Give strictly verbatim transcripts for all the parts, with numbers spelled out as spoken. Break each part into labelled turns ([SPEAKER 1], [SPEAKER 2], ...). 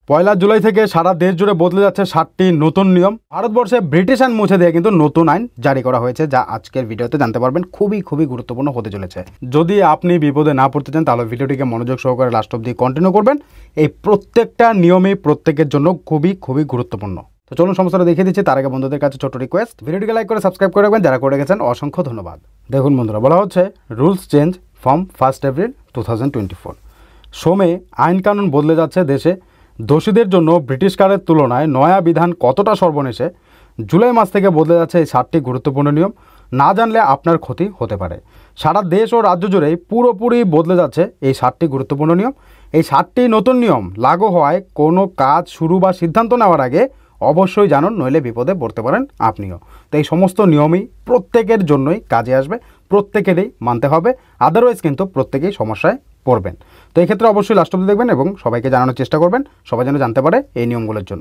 [SPEAKER 1] পয়লা জুলাই থেকে সারা দেশ জুড়ে বদলে যাচ্ছে ষাটটি নতুন নিয়ম। ভারতবর্ষে ব্রিটিশ আইন মুছে দিয়ে কিন্তু নতুন আইন জারি করা হয়েছে, যা আজকের ভিডিওতে জানতে পারবেন। খুবই খুবই গুরুত্বপূর্ণ হতে চলেছে। যদি আপনি বিপদে না পড়তে চান তাহলে ভিডিওটিকে মনোযোগ সহকারে লাস্ট অবধি কন্টিনিউ করবেন। এই প্রত্যেকটা নিয়মই প্রত্যেকের জন্য খুবই খুবই গুরুত্বপূর্ণ। তো চলুন সমস্যাটা দেখিয়ে দিচ্ছি। তার আগে বন্ধুদের কাছে ছোট রিকোয়েস্ট, ভিডিওটিকে লাইক করে সাবস্ক্রাইব করে রাখবেন যারা করে রেখেছেন, অসংখ্য ধন্যবাদ। দেখুন বন্ধুরা, বলা হচ্ছে rules change from first April two thousand twenty four. সোমে আইন কানুন বদলে যাচ্ছে দেশে। দোষীদের জন্য ব্রিটিশকারের তুলনায় নয়া বিধান কতটা সর্বনেশে। জুলাই মাস থেকে বদলে যাচ্ছে এই ষাটটি গুরুত্বপূর্ণ নিয়ম। না জানলে আপনার ক্ষতি হতে পারে। সারা দেশ ও রাজ্য জুড়েই পুরোপুরি বদলে যাচ্ছে এই ষাটটি গুরুত্বপূর্ণ নিয়ম। এই ষাটটি নতুন নিয়ম লাগু হওয়ায় কোনো কাজ শুরু বা সিদ্ধান্ত নেওয়ার আগে অবশ্যই জানুন, নইলে বিপদে পড়তে পারেন আপনিও। তো এই সমস্ত নিয়মই প্রত্যেকের জন্যই কাজে আসবে, প্রত্যেকেরই মানতে হবে, আদারওয়াইজ কিন্তু প্রত্যেকেই সমস্যায় পড়বেন। তো এই ক্ষেত্রে অবশ্যই লাস্ট অবধি দেখবেন এবং সবাইকে জানানোর চেষ্টা করবেন, সবাই যেন জানতে পারে এই নিয়মগুলোর জন্য।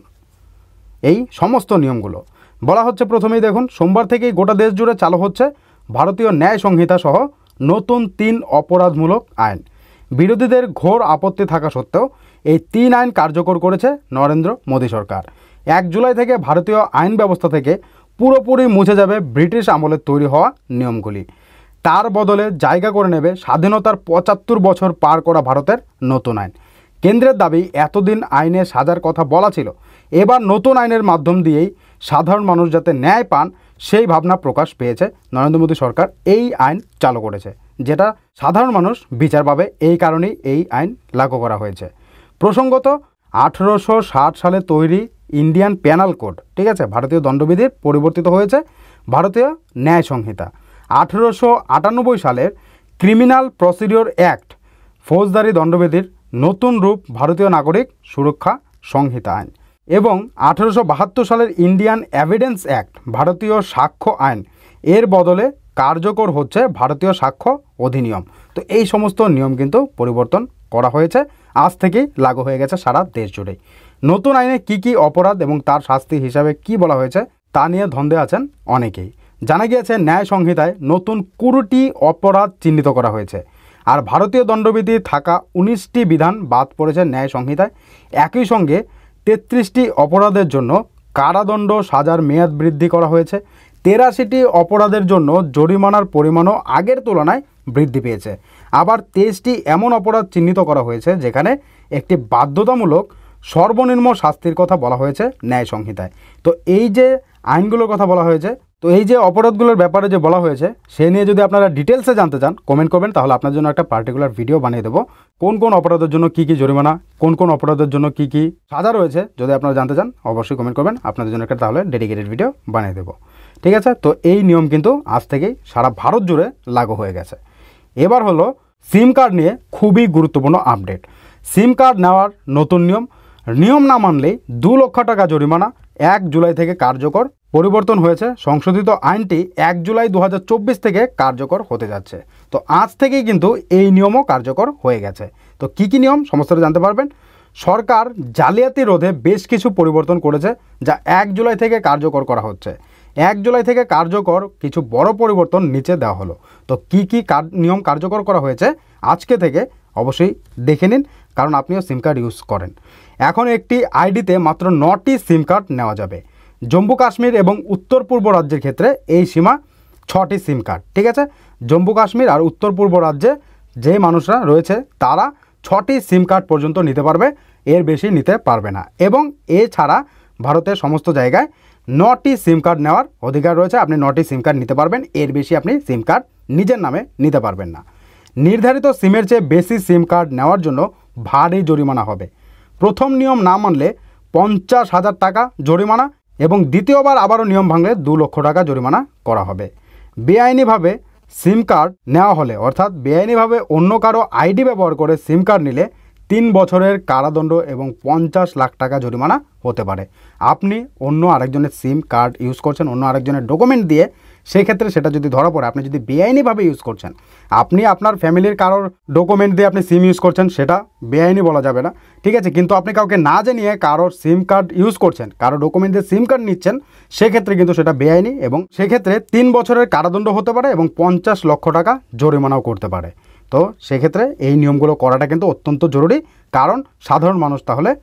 [SPEAKER 1] এই সমস্ত নিয়মগুলো বলা হচ্ছে, প্রথমেই দেখুন, সোমবার থেকেই গোটা দেশ জুড়ে চালু হচ্ছে ভারতীয় ন্যায় সংহিতা সহ নতুন তিন অপরাধমূলক আইন। বিরোধীদের ঘোর আপত্তি থাকা সত্ত্বেও এই তিন আইন কার্যকর করেছে নরেন্দ্র মোদী সরকার। এক জুলাই থেকে ভারতীয় আইন ব্যবস্থা থেকে পুরোপুরি মুছে যাবে ব্রিটিশ আমলের তৈরি হওয়া নিয়মগুলি। তার বদলে জায়গা করে নেবে স্বাধীনতার পঁচাত্তর বছর পার করা ভারতের নতুন আইন। কেন্দ্রের দাবি, এতদিন আইনে সাজার কথা বলা ছিল, এবার নতুন আইনের মাধ্যম দিয়েই সাধারণ মানুষ যাতে ন্যায় পান সেই ভাবনা প্রকাশ পেয়েছে। নরেন্দ্র মোদী সরকার এই আইন চালু করেছে, যেটা সাধারণ মানুষ বিচার পাবে, এই কারণেই এই আইন লাগু করা হয়েছে। প্রসঙ্গত, আঠেরোশো ষাট সালে তৈরি ইন্ডিয়ান পেনাল কোড, ঠিক আছে, ভারতীয় দণ্ডবিধির পরিবর্তিত হয়েছে ভারতীয় ন্যায় সংহিতা। আঠেরোশো আটানব্বই সালের ক্রিমিনাল প্রসিডিওর অ্যাক্ট ফৌজদারি দণ্ডবিধির নতুন রূপ ভারতীয় নাগরিক সুরক্ষা সংহিতা আইন এবং আঠেরোশো বাহাত্তর সালের ইন্ডিয়ান এভিডেন্স অ্যাক্ট ভারতীয় সাক্ষ্য আইন, এর বদলে কার্যকর হচ্ছে ভারতীয় সাক্ষ্য অধিনিয়ম। তো এই সমস্ত নিয়ম কিন্তু পরিবর্তন করা হয়েছে, আজ থেকেই লাগু হয়ে গেছে সারা দেশ জুড়েই। নতুন আইনে কি কি অপরাধ এবং তার শাস্তি হিসাবে কি বলা হয়েছে তা নিয়ে ধন্দে আছেন অনেকেই। জানা গিয়েছে ন্যায় সংহিতায় নতুন কুড়িটি অপরাধ চিহ্নিত করা হয়েছে, আর ভারতীয় দণ্ডবিধি থাকা উনিশটি বিধান বাদ পড়েছে ন্যায় সংহিতায়। একই সঙ্গে তেত্রিশটি অপরাধের জন্য কারাদণ্ড সাজার মেয়াদ বৃদ্ধি করা হয়েছে। তেরাশিটি অপরাধের জন্য জরিমানার পরিমাণও আগের তুলনায় বৃদ্ধি পেয়েছে। আবার তেইশটি এমন অপরাধ চিহ্নিত করা হয়েছে যেখানে একটি বাধ্যতামূলক সর্বনিম্ন শাস্তির কথা বলা হয়েছে ন্যায় সংহিতায়। তো এই যে আইনগুলোর কথা বলা হয়েছে, তো এই যে অপরাধগুলোর ব্যাপারে যে বলা হয়েছে সে নিয়ে যদি আপনারা ডিটেলসে জানতে চান কমেন্ট করবেন, তাহলে আপনার জন্য একটা পার্টিকুলার ভিডিও বানিয়ে দেবো। কোন কোন অপরাধের জন্য কী কী জরিমানা, কোন কোন অপরাধের জন্য কী কী সাজা রয়েছে, যদি আপনারা জানতে চান অবশ্যই কমেন্ট করবেন, আপনাদের জন্য একটা তাহলে ডেডিকেটেড ভিডিও বানিয়ে দেবো। ঠিক আছে, তো এই নিয়ম কিন্তু আজ থেকেই সারা ভারত জুড়ে লাগু হয়ে গেছে। এবার হলো সিম কার্ড নিয়ে খুবই গুরুত্বপূর্ণ আপডেট। সিম কার্ড নেওয়ার নতুন নিয়ম, নিয়ম না মানলেই দু লক্ষ টাকা জরিমানা এক জুলাই থেকে কার্যকর। পরিবর্তন হয়েছে, সংশোধিত আইনটি এক জুলাই দু হাজার চব্বিশ থেকে কার্যকর হতে যাচ্ছে। তো আজ থেকেই কিন্তু এই নিয়মও কার্যকর হয়ে গেছে। তো কী কী নিয়ম সমস্তটা জানতে পারবেন। সরকার জালিয়াতি রোধে বেশ কিছু পরিবর্তন করেছে, যা এক জুলাই থেকে কার্যকর করা হচ্ছে। এক জুলাই থেকে কার্যকর কিছু বড় পরিবর্তন নিচে দেওয়া হলো। তো কী কী নিয়ম কার্যকর করা হয়েছে আজকে থেকে অবশ্যই দেখে নিন, কারণ আপনিও সিম কার্ড ইউজ করেন। এখন একটি আইডিতে মাত্র নটি সিম কার্ড নেওয়া যাবে। জম্মু কাশ্মীর এবং উত্তর পূর্ব রাজ্যের ক্ষেত্রে এই সীমা ছটি সিম কার্ড, ঠিক আছে। জম্মু কাশ্মীর আর উত্তর পূর্ব রাজ্যে যে মানুষরা রয়েছে তারা ছটি সিম কার্ড পর্যন্ত নিতে পারবে, এর বেশি নিতে পারবে না। এবং এছাড়া ভারতের সমস্ত জায়গায় নটি সিম কার্ড নেওয়ার অধিকার রয়েছে, আপনি নটি সিম কার্ড নিতে পারবেন, এর বেশি আপনি সিম কার্ড নিজের নামে নিতে পারবেন না। নির্ধারিত সিমের চেয়ে বেশি সিম কার্ড নেওয়ার জন্য ভারী জরিমানা হবে। প্রথম নিয়ম না মানলে পঞ্চাশ হাজার টাকা জরিমানা এবং দ্বিতীয়বার আবারও নিয়ম ভাঙলে দু লক্ষ টাকা জরিমানা করা হবে। বেআইনিভাবে সিম কার্ড নেওয়া হলে, অর্থাৎ বেআইনিভাবে অন্য কারো আইডি ব্যবহার করে সিম কার্ড নিলে তিন বছরের কারাদণ্ড এবং পঞ্চাশ লাখ টাকা জরিমানা হতে পারে। আপনি অন্য আরেকজনের সিম কার্ড ইউজ করছেন, অন্য আরেকজনের ডকুমেন্ট দিয়ে, সেক্ষেত্রে সেটা যদি ধরা পড়ে, আপনি যদি বেআইনিভাবে ইউজ করছেন, আপনি আপনার ফ্যামিলির কারোর ডকুমেন্ট দিয়ে আপনি সিম ইউজ করছেন, সেটা বেআইনি বলা যাবে না, ঠিক আছে। কিন্তু আপনি কাউকে না জানিয়ে কারোর সিম কার্ড ইউজ করছেন, কারো ডকুমেন্ট দিয়ে সিম কার্ড নিচ্ছেন, সেক্ষেত্রে কিন্তু সেটা বেআইনি এবং সেক্ষেত্রে তিন বছরের কারাদণ্ড হতে পারে এবং পঞ্চাশ লক্ষ টাকা জরিমানাও করতে পারে। তো সেক্ষেত্রে এই নিয়মগুলো করাটা কিন্তু অত্যন্ত জরুরি, কারণ সাধারণ মানুষ তাহলে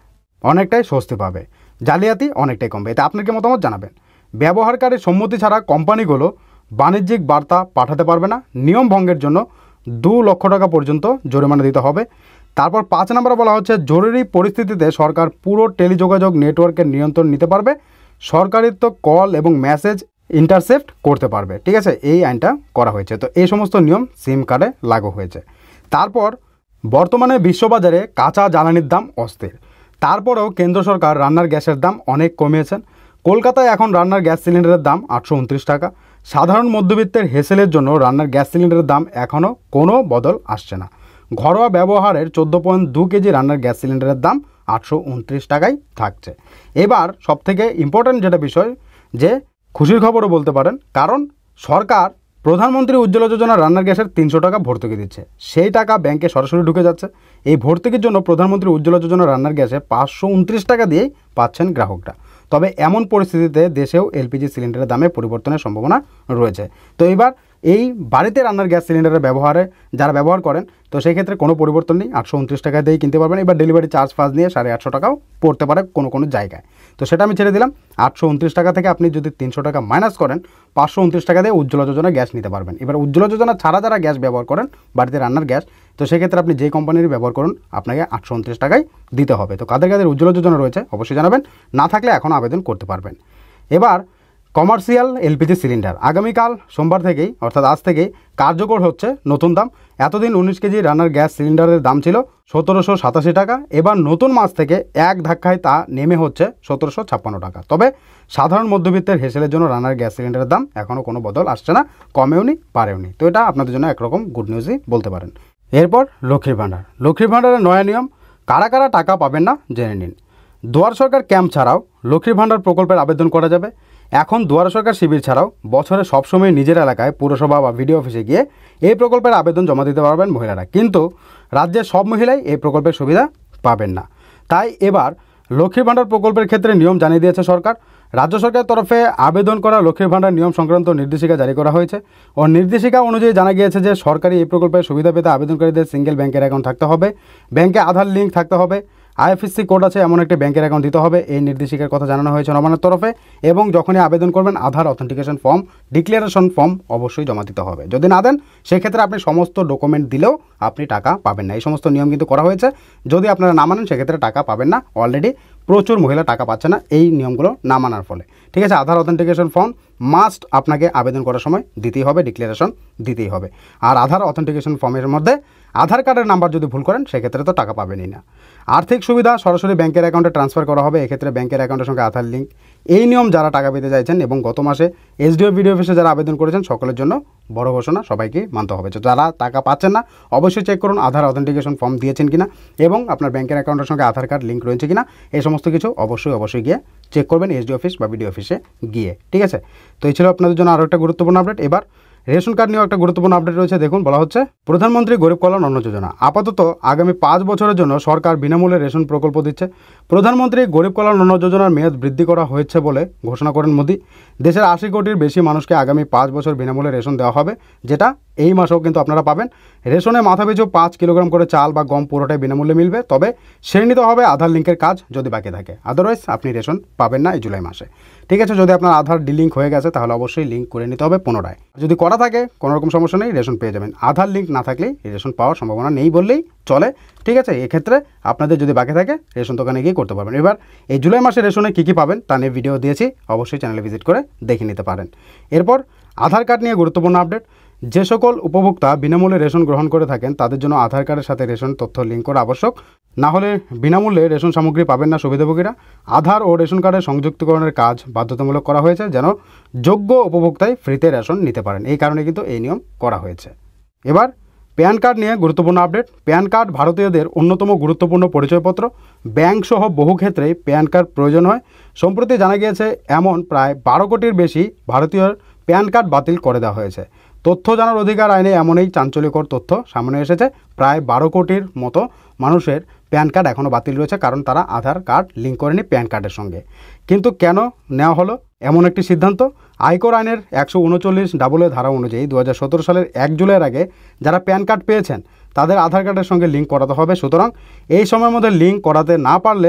[SPEAKER 1] অনেকটাই স্বস্তি পাবে, জালিয়াতি অনেকটাই কমবে। এতে আপনার কি মতামত জানাবেন। ব্যবহারকারীর সম্মতি ছাড়া কোম্পানিগুলো বাণিজ্যিক বার্তা পাঠাতে পারবে না, নিয়ম ভঙ্গের জন্য দু লক্ষ টাকা পর্যন্ত জরিমানা দিতে হবে। তারপর পাঁচ নম্বরে বলা হচ্ছে জরুরি পরিস্থিতিতে সরকার পুরো টেলিযোগাযোগ নেটওয়ার্কের নিয়ন্ত্রণ নিতে পারবে, সরকারিত্ব কল এবং মেসেজ ইন্টারসেপ্ট করতে পারবে। ঠিক আছে, এই আইনটা করা হয়েছে। তো এই সমস্ত নিয়ম সিম কার্ডে লাগু হয়েছে। তারপর বর্তমানে বিশ্ববাজারে কাঁচা জ্বালানির দাম অস্থির, তারপরেও কেন্দ্র সরকার রান্নার গ্যাসের দাম অনেক কমিয়েছেন। কলকাতায় এখন রান্নার গ্যাস সিলিন্ডারের দাম আটশো উনত্রিশ টাকা। সাধারণ মধ্যবিত্তের হেসেলের জন্য রান্নার গ্যাস সিলিন্ডারের দাম এখনও কোনো বদল আসছে না। ঘরোয়া ব্যবহারের চোদ্দো পয়েন্ট দু কেজি রান্নার গ্যাস সিলিন্ডারের দাম আটশো উনত্রিশ টাকায় থাকছে। এবার সবথেকে ইম্পর্ট্যান্ট যেটা বিষয়, যে খুশির খবরও বলতে পারেন, কারণ সরকার প্রধানমন্ত্রী উজ্জ্বলা যোজনা রান্নার গ্যাসের তিনশো টাকা ভর্তুকি দিচ্ছে। সেই টাকা ব্যাংকে সরাসরি ঢুকে যাচ্ছে। এই ভর্তুকির জন্য প্রধানমন্ত্রী উজ্জ্বলা যোজনা রান্নার গ্যাসে পাঁচশো উনত্রিশ টাকা দিয়েই পাচ্ছেন গ্রাহকরা। তবে এমন পরিস্থিতিতে দেশেও এলপিজি সিলিন্ডারের দামে পরিবর্তনের সম্ভাবনা রয়েছে। তো এবার এই বাড়িতে রান্নার গ্যাস সিলিন্ডারের ব্যবহারে যারা ব্যবহার করেন, তো সেই ক্ষেত্রে কোনো পরিবর্তন নেই, আটশো উনত্রিশ টাকা দিয়েই কিনতে পারবেন। এবার ডেলিভারি চার্জ ফার্জ নিয়ে সাড়ে আটশো টাকাও পড়তে পারে কোনো কোনো জায়গায়, তো সেটা আমি ছেড়ে দিলাম। আটশো উনত্রিশ টাকা থেকে আপনি যদি তিনশো টাকা মাইনাস করেন, পাঁচশো উনত্রিশ টাকা দিয়ে উজ্জ্বলা যোজনা গ্যাস নিতে পারবেন। এবার উজ্জ্বলা যোজনা ছাড়া যারা গ্যাস ব্যবহার করেন বাড়িতে রান্নার গ্যাস, তো সেক্ষেত্রে আপনি যে কোম্পানির ব্যবহার করুন আপনাকে আটশো উনত্রিশ টাকায় দিতে হবে। তো কাদের কাদের উজ্জ্বলা যোজনা রয়েছে অবশ্যই জানাবেন, না থাকলে এখন আবেদন করতে পারবেন। এবার কমার্শিয়াল এলপিজি সিলিন্ডার আগামীকাল সোমবার থেকেই অর্থাৎ আজ থেকেই কার্যকর হচ্ছে নতুন দাম। এতদিন উনিশ কেজি রান্নার গ্যাস সিলিন্ডারের দাম ছিল সতেরোশো সাতাশি টাকা, এবার নতুন মাস থেকে এক ধাক্কায় তা নেমে হচ্ছে সতেরোশো ছাপ্পান্ন টাকা। তবে সাধারণ মধ্যবিত্তের হেসেলের জন্য রান্নার গ্যাস সিলিন্ডারের দাম এখনও কোনো বদল আসছে না, কমেও নি পারেও নি। তো এটা আপনাদের জন্য একরকম গুড নিউজই বলতে পারেন। এরপর লক্ষ্মীর ভাণ্ডার, লক্ষ্মীর ভাণ্ডারের নয়া নিয়ম, কারা কারা টাকা পাবেন না জেনে নিন। দুয়ার সরকার ক্যাম্প ছাড়াও লক্ষ্মীর ভাণ্ডার প্রকল্পের আবেদন করা যাবে। এখন দুয়ার সরকার শিবির ছাড়াও বছরে সবসময় নিজের এলাকায় পুরসভা বা ভিডিও অফিসে গিয়ে এই প্রকল্পের আবেদন জমা দিতে পারবেন মহিলারা, কিন্তু রাজ্যের সব মহিলাই এই প্রকল্পের সুবিধা পাবেন না। তাই এবার লক্ষ্মীর ভাণ্ডার প্রকল্পের ক্ষেত্রে নিয়ম জানিয়ে দিয়েছে সরকার। রাজ্য সরকারের তরফে আবেদন করা লক্ষ্মীর ভাণ্ডার নিয়ম সংক্রান্ত নির্দেশিকা জারি করা হয়েছে ও নির্দেশিকা অনুযায়ী জানা গিয়েছে যে সরকারি এই প্রকল্পের সুবিধা পেতে আবেদনকারীদের সিঙ্গেল ব্যাংকের অ্যাকাউন্ট থাকতে হবে, ব্যাংকে আধার লিঙ্ক থাকতে হবে, আইএফএসসি কোড আছে এমন একটি ব্যাংকের অ্যাকাউন্ট দিতে হবে। এই নির্দেশিকার কথা জানানো হয়েছে নবান্নের তরফে। এবং যখনই আবেদন করবেন Aadhaar authentication form, declaration form অবশ্যই জমা দিতে হবে। যদি না দেন সেক্ষেত্রে আপনি সমস্ত ডকুমেন্ট দিলেও আপনি টাকা পাবেন না। এই সমস্ত নিয়ম কিন্তু করা হয়েছে, যদি আপনারা না মানেন সেক্ষেত্রে টাকা পাবেন না। অলরেডি প্রচুর মহিলা টাকা পাচ্ছে না এই নিয়মগুলো না মানার ফলে। ঠিক আছে, আধার অথেন্টিকেশন ফর্ম মাস্ট আপনাকে আবেদন করার সময় দিতেই হবে, ডিক্লারেশন দিতেই হবে। আর আধার অথেন্টিকেশন ফর্মের মধ্যে আধার কার্ডের নাম্বার যদি ভুল করেন সেক্ষেত্রে তো টাকা পাবেনই না। আর্থিক সুবিধা সরাসরি ব্যাংকের অ্যাকাউন্টে ট্রান্সফার করা হবে, এক্ষেত্রে ব্যাংকের অ্যাকাউন্টের সঙ্গে আধার লিঙ্ক। এই নিয়ম যারা টাকা পেতে চাইছেন এবং গত মাসে এসডিও ভিডিও অফিসে যারা আবেদন করেছেন সকলের জন্য বড় ঘোষণা, সবাইকে মানতে হবে। তো যারা টাকা পাচ্ছেন না অবশ্যই চেক করুন আধার অথেন্টিকেশন ফর্ম দিয়েছেন কিনা এবং আপনার ব্যাংকের অ্যাকাউন্টের সঙ্গে আধার কার্ড লিঙ্ক রয়েছে কিনা, এই সমস্ত কিছু অবশ্যই অবশ্যই গিয়ে চেক করবেন এসডিও অফিস বা বিডিও অফিসে গিয়ে। ঠিক আছে, তো এই ছিল আপনাদের জন্য আরও একটা গুরুত্বপূর্ণ আপডেট। এবার রেশন কার্ড নিয়েও একটা গুরুত্বপূর্ণ আপডেট রয়েছে। দেখুন, বলা হচ্ছে প্রধানমন্ত্রী গরিব কল্যাণ অন্ন যোজনা আপাতত আগামী পাঁচ বছরের জন্য সরকার বিনামূল্যে রেশন প্রকল্প দিচ্ছে। প্রধানমন্ত্রী গরিব কল্যাণ অন্ন যোজনার মেয়াদ বৃদ্ধি করা হয়েছে বলে ঘোষণা করেন মোদী। দেশের আশি কোটির বেশি মানুষকে আগামী পাঁচ বছর বিনামূল্যে রেশন দেওয়া হবে, যেটা এই মাসেও কিন্তু আপনারা পাবেন। রেশনে মাথাপিছু পাঁচ কিলোগ্রাম করে চাল বা গম পুরোটাই বিনামূল্যে মিলবে, তবে সেরে নিতে হবে আধার লিঙ্কের কাজ যদি বাকি থাকে, আদারওয়াইজ আপনি রেশন পাবেন না এই জুলাই মাসে। ঠিক আছে, যদি আপনার আধার ডিলিঙ্ক হয়ে গেছে তাহলে অবশ্যই লিঙ্ক করে নিতে হবে পুনরায়। যদি করা থাকে কোনো রকম সমস্যা নেই, রেশন পেয়ে যাবেন। আধার লিঙ্ক না থাকলেই রেশন পাওয়ার সম্ভাবনা নেই বললেই চলে। ঠিক আছে, এক্ষেত্রে আপনাদের যদি বাকি থাকে রেশন দোকানে গিয়ে করতে পারবেন। এবার এই জুলাই মাসে রেশনে কী কী পাবেন তা নিয়ে ভিডিও দিয়েছি, অবশ্যই চ্যানেলে ভিজিট করে দেখে নিতে পারেন। এরপর আধার কার্ড নিয়ে গুরুত্বপূর্ণ আপডেট। যে সকল উপভোক্তা বিনামূল্যে রেশন গ্রহণ করে থাকেন তাদের জন্য আধার কার্ডের সাথে রেশন তথ্য লিঙ্ক করা আবশ্যক, না হলে বিনামূল্যে রেশন সামগ্রী পাবেন না সুবিধাভোগীরা। আধার ও রেশন কার্ডের সংযুক্তকরণের কাজ বাধ্যতামূলক করা হয়েছে যেন যোগ্য উপভোক্তাই ফ্রিতে রেশন নিতে পারেন, এই কারণে কিন্তু এই নিয়ম করা হয়েছে। এবার প্যান কার্ড নিয়ে গুরুত্বপূর্ণ আপডেট। প্যান কার্ড ভারতীয়দের অন্যতম গুরুত্বপূর্ণ পরিচয়পত্র। ব্যাংক সহ বহু ক্ষেত্রেই প্যান কার্ড প্রয়োজন হয়। সম্প্রতি জানা গিয়েছে এমন প্রায় বারো কোটির বেশি ভারতীয়র প্যান কার্ড বাতিল করে দেওয়া হয়েছে। তথ্য জানার অধিকার আইনে এমনই চাঞ্চল্যকর তথ্য সামনে এসেছে। প্রায় বারো কোটির মতো মানুষের প্যান কার্ড এখনও বাতিল রয়েছে, কারণ তারা আধার কার্ড লিঙ্ক করেনি প্যান কার্ডের সঙ্গে। কিন্তু কেন নেওয়া হলো এমন একটি সিদ্ধান্ত? আয়কর আইনের একশো উনচল্লিশ ডাবলে ধারা অনুযায়ী দু হাজার সতেরো সালের এক জুলাইয়ের আগে যারা প্যান কার্ড পেয়েছেন তাদের আধার কার্ডের সঙ্গে লিঙ্ক করাতে হবে। সুতরাং এই সময়ের মধ্যে লিঙ্ক করাতে না পারলে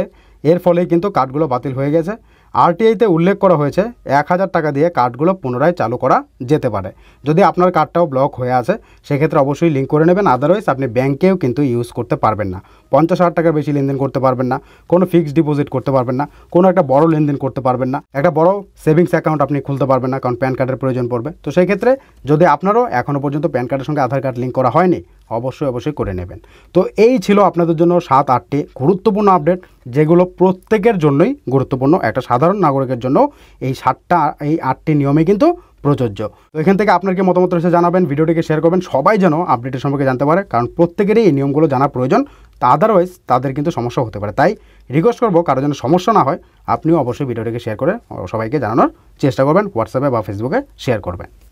[SPEAKER 1] এর ফলেই কিন্তু কার্ডগুলো বাতিল হয়ে গেছে। আরটিআইতে উল্লেখ করা হয়েছে এক হাজার টাকা দিয়ে কার্ডগুলো পুনরায় চালু করা যেতে পারে। যদি আপনার কার্ডটাও ব্লক হয়ে আছে সেক্ষেত্রে অবশ্যই লিঙ্ক করে নেবেন, আদারওয়াইজ আপনি ব্যাংকেও কিন্তু ইউজ করতে পারবেন না। পঞ্চাশ হাজার টাকার বেশি লেনদেন করতে পারবেন না, কোনো ফিক্সড ডিপোজিট করতে পারবেন না, কোনো একটা বড় লেনদেন করতে পারবেন না, একটা বড় সেভিংস অ্যাকাউন্ট আপনি খুলতে পারবেন না, কারণ প্যান কার্ডের প্রয়োজন পড়বে। তো সেই ক্ষেত্রে যদি আপনারও এখনও পর্যন্ত প্যান কার্ডের সঙ্গে আধার কার্ড লিঙ্ক করা হয়নি, অবশ্যই অবশ্যই করে নেবেন। তো এই ছিল আপনাদের জন্য সাত আটটি গুরুত্বপূর্ণ আপডেট, যেগুলো প্রত্যেকের জন্যই গুরুত্বপূর্ণ। একটা সাধারণ নাগরিকের জন্য এই সাতটা এই আটটি নিয়মে কিন্তু প্রযোজ্য। তো এখান থেকে আপনার কি মতামত রয়েছে জানাবেন, ভিডিওটিকে শেয়ার করবেন, সবাই যেন আপডেটের সম্পর্কে জানতে পারে, কারণ প্রত্যেকেরই এই নিয়মগুলো জানা প্রয়োজন। তা আদারওয়াইজ তাদের কিন্তু সমস্যা হতে পারে। তাই রিকোয়েস্ট করবো, কারো যেন সমস্যা না হয়, আপনিও অবশ্যই ভিডিওটিকে শেয়ার করে সবাইকে জানানোর চেষ্টা করবেন, হোয়াটসঅ্যাপে বা ফেসবুকে শেয়ার করবেন।